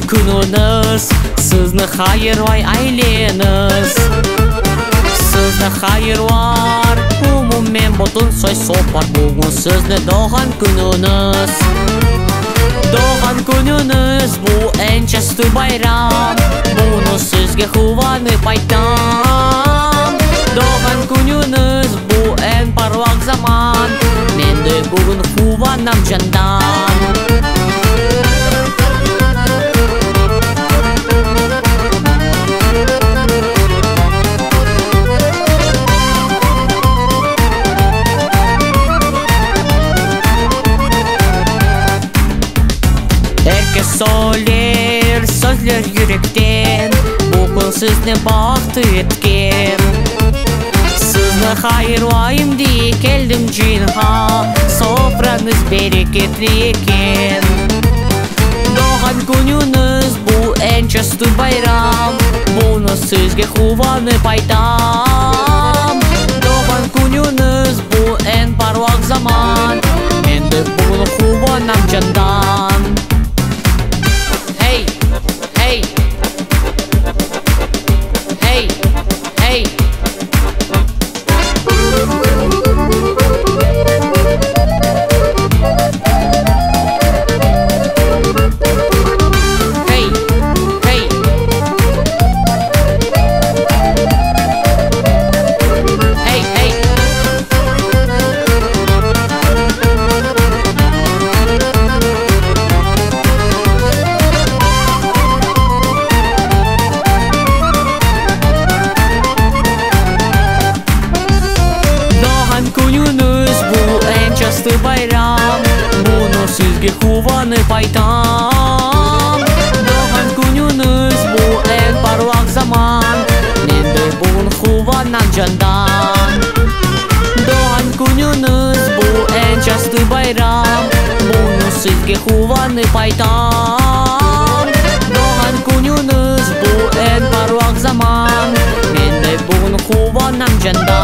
күніңіз, сізні хайырлай айленіз. Сізді хайырлар, умумен бұтын сой сопар. Бүгін сізді доған күніңіз. Доған күніңіз, бұл ән часты байрам. Бұны сізге қуанып айтам. Доған күніңіз, бұл ән парвақ заман. Менде бүгін қуанам жандан. Herkes söyler sözler yürekten. Bugün sizni baktı etken. Sizni hayırlayım diye geldim cinha. Sofranız bereketli eken. Doğan gününüz bu en часты bayram. Bunu sizge қуанып айтам. Doğan gününüz bu en парвақ zaman. Менде бүгін қуанам жандан. Hey, hey, hey, hey. Bayram, bunu sizge қуанып айтам. Doğan gününüz bu en парвақ zaman. Менде бүгін қуанам жандан. Doğan gününüz bu en часты bayram. Bunu sizge қуанып айтам. Doğan gününüz bu en парвақ zaman. Менде бүгін қуанам жандан.